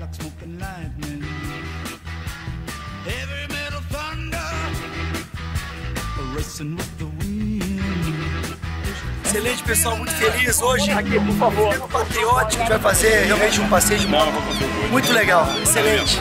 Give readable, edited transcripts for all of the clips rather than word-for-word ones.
Excelente, pessoal, muito feliz hoje. Aqui, por favor. Patriótico, a gente vai fazer realmente um passeio de moto muito legal, excelente.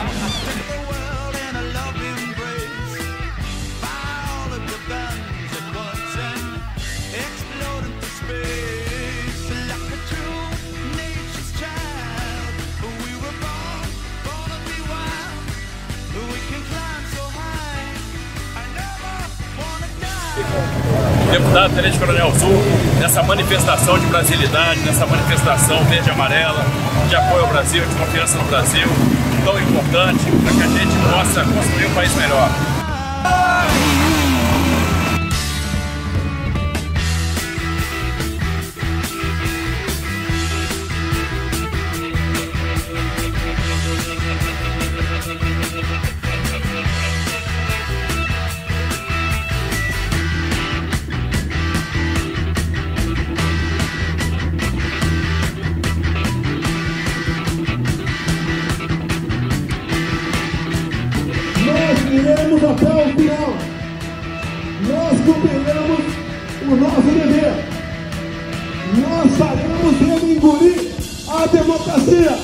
Deputado Tenente Coronel Zul, nessa manifestação de brasilidade, nessa manifestação verde e amarela, de apoio ao Brasil, de confiança no Brasil, tão importante para que a gente possa construir um país melhor. Iremos até o final. Nós cumpriremos o nosso dever. Nós faremos engolir a democracia.